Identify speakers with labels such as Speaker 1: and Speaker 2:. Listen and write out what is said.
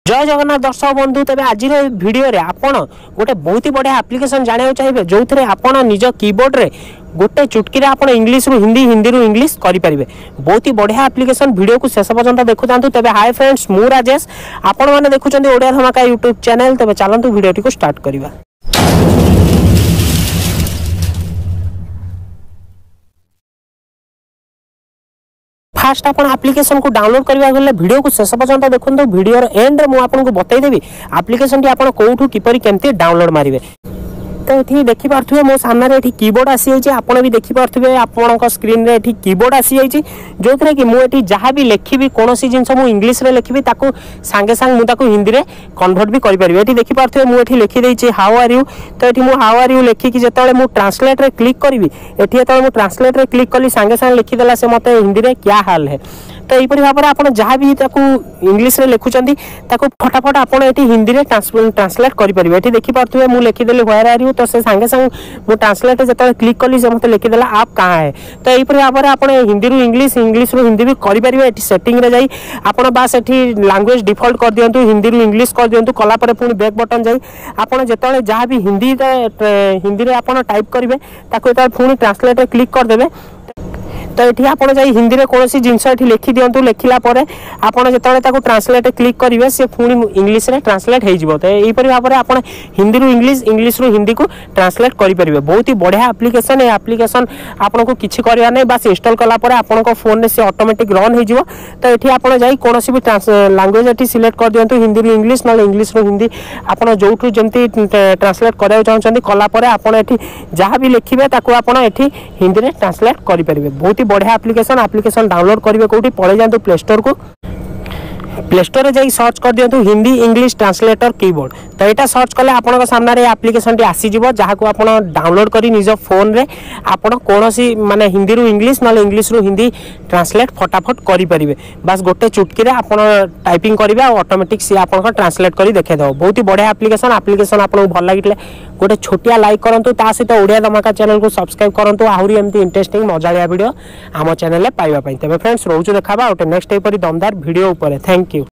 Speaker 1: जय जगन्नाथ दर्शक बंधु तेज आज भिडियो रे आपण गोटे बहुत ही बढ़िया एप्लिकेशन जाना चाहिए जो थे आपण निज कीबोर्ड रे गोटे चुटकी आप इंग्लिश रु हिंदी हिंदी रु इंग्लिश करेंगे। बहुत ही बढ़िया एप्लिकेशन वीडियो को शेष पर्यंत देखु था। तेज हाय फ्रेंड्स मु राजेश आपण मैंने देखुं ओडिया धमाका यूट्यूब चैनल। तेज चलतु वीडियो को स्टार्ट करवा। फास्ट आप एप्लिकेशन को डाउनलोड करने गले वीडियो को शेष पर्यंत देखो। वीडियो एंड में मुझे बतईदेवी एप्लिकेशन टी आप कौटू किपरि केमती डाउनलोड मारे। तो ये देखिपे मो सामने कीबोर्ड आसी जाइए आपड़ भी देखिपे आपण स्क्रीन रे कीबोर्ड आसी जाइए जो थे कि मुझे जहाँ भी लिखी कौन सी जिन इंग्लिश रे लिखी सांगे सांग मुझे हिंदी में कन्वर्ट भी करें। ये देखिपे मुझे लिखिदे हाउ आर यू। तो ये हाउ आर यू लिखिकी जो मुझे ट्रांसलेट रे क्लिक करी ये जो ट्रांसलेट रे क्लिक कली सांगे सांगे लिखिदेला से मत हिंदी में क्या हाल है। तो यहीपरि भाव में आप जहाँ भी इंग्लिश रे लिखुंट फटाफट आप हिंदी में ट्रांसलेट करेंगे। ये देखिपे मुझे लिखिदेली व्हेयर आर यू तो से सांगे सांगे मुझे ट्रांसलेट जो क्लिक कली से मतलब लिखिदेला आप कहाँ है। तो यहीपरि भाव में आप हिंदी रु इंग्लिश इंग्लिश रु हिंदी भी करेंगे। ये सेटिंग रे जाई आप बास ये लैंग्वेज डिफॉल्ट कर दिंतु हिंदी रु इंग्लिश कर दिंतु कलापर पुणी बैक बटन जाई आप जो जहाँ भी हिंदी रे आप टाइप करेंगे ताको पुणी ट्रांसलेट क्लिक करदे। तो ये आप हिंदी में कौन सी जिनस लिखि दिंतु लिखला आपड़ जो ट्रांसलेट क्लिक करेंगे सी पुणी इंग्लिश रे ट्रांसलेट हो। तो यहीपरि भाव में आप हिंदी रु इंग्लिश इंग्लिश रु हिंदी को ट्रांसलेट करेंगे। बहुत ही बढ़िया एप्लिकेशन है। एप्लिकेशन आपको किसी करवा नहीं बास इंस्टॉल कलापर आपन फोन में सी ऑटोमेटिक रन हो। तो ये आप कौन सी भी लैंग्वेज ये सिलेक्ट कर दिंतु हिंदी रु इंग्लिश ना इंग्लिश रु हिंदी आप जो जमी ट्रांसलेट कराया चाहते कलापर आपड़ जहाँ भी लिखिए आपड़ हिंदी में ट्रांसलेट करेंगे। बहुत बढ़िया एप्लिकेशन डाउनलोड करेंगे कौटी पड़े जातु प्ले स्टोर को। प्ले स्टोर रे जाई सर्च कर दिंतु हिंदी इंग्लिश ट्रांसलेटर कीबोर्ड। तो यहाँ सर्च कले आपन सामने एप्लिकेशन टी आसीज जहाँ को आप डाउनलोड कर निज फोन रे आप कौन सी माने हिंदी रु इंग्लिश ना इंग्लिश रु हिंदी ट्रांसलेट फटाफट करेंगे। बस गोटे चुटकी रे आप टाइपिंग करेंगे और ऑटोमेटिक सी आप ट्रांसलेट कर देखेदेव। बहुत ही बढ़िया एप्लिकेशन आपको भल लगे गोटे छोटिया लाइक करूँ ता सहित ओडिया धमाका चैनल को सब्सक्राइब करूँ आहरी एमती इंटरेस्टिंग मजालिया वीडियो आम चैनल पाइबा। तेज फ्रेंड्स रोज देखा गोटे नेक्स्ट दमदार वीडियो। Thank you.